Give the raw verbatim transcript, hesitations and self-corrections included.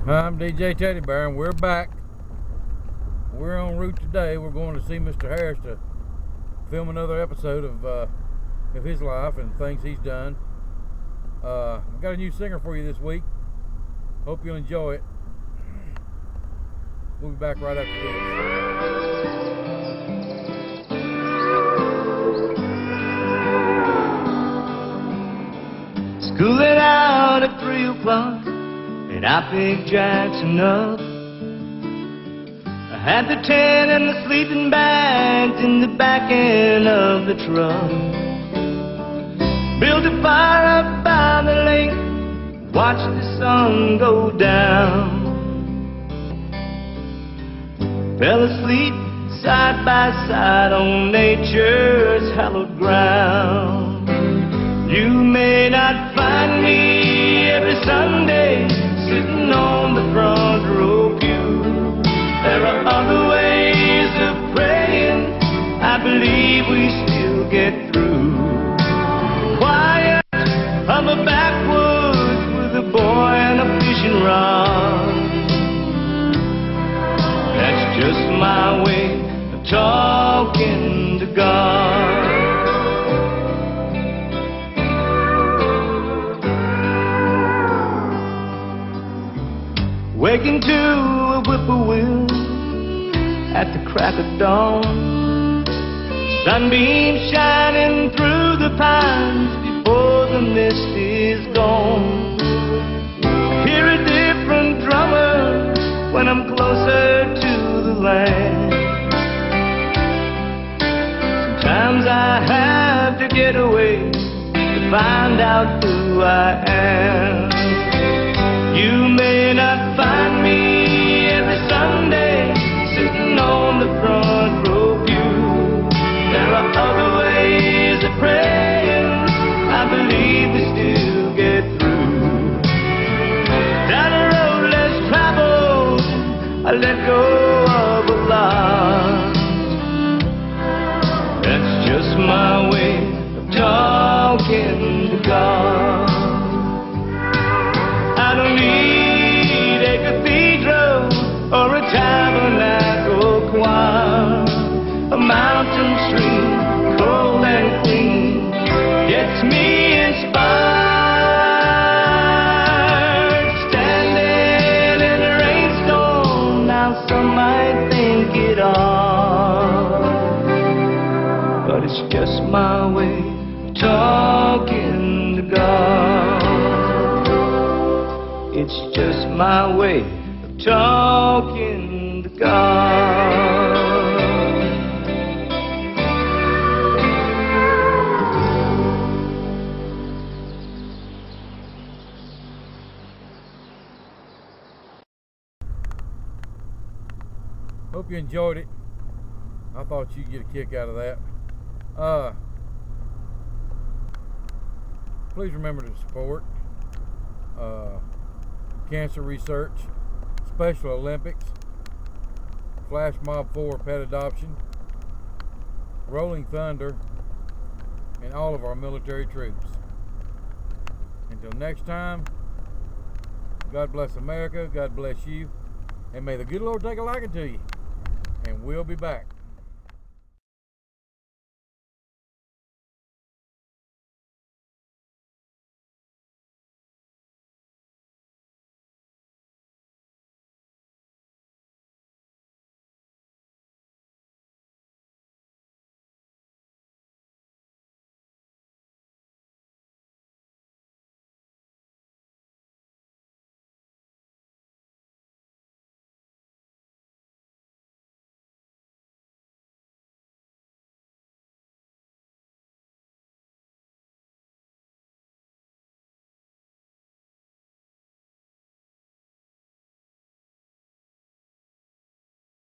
I'm D J Teddy Bear, and we're back. We're en route today. We're going to see Mister Harris to film another episode of uh, of his life and things he's done. Uh, I've got a new singer for you this week. Hope you'll enjoy it. We'll be back right after this. Schooling out at three o'clock, and I picked Jackson up. I had the tent and the sleeping bags in the back end of the truck. Built a fire up by the lake, watched the sun go down. Fell asleep side by side on nature's hallowed ground. You may not find me every Sunday sitting on the front row pew. There are other ways of praying, I believe we still get through. Quiet of a backwoods with a boy and a fishing rod. That's just my way of talking to God. Waking to a whippoorwill at the crack of dawn. Sunbeams shining through the pines before the mist is gone. Hear a different drummer when I'm closer to the land. Sometimes I have to get away to find out who I am. You may not find me every Sunday sitting on the front row pew. There are other ways of praying, I believe we still get through. Down a road less traveled, I let go of a lot. That's just my way of talking to God. I don't need a cathedral or a tabernacle choir. A mountain stream, cold and clean, gets me inspired. Standing in a rainstorm, now some might think it odd, but it's just my way of talking to God. It's just my way of talking to God. Hope you enjoyed it. I thought you'd get a kick out of that. Uh, please remember to support uh, cancer research, Special Olympics, Flash Mob four pet adoption, Rolling Thunder, and all of our military troops. Until next time, God bless America, God bless you, and may the good Lord take a liking to you. And we'll be back.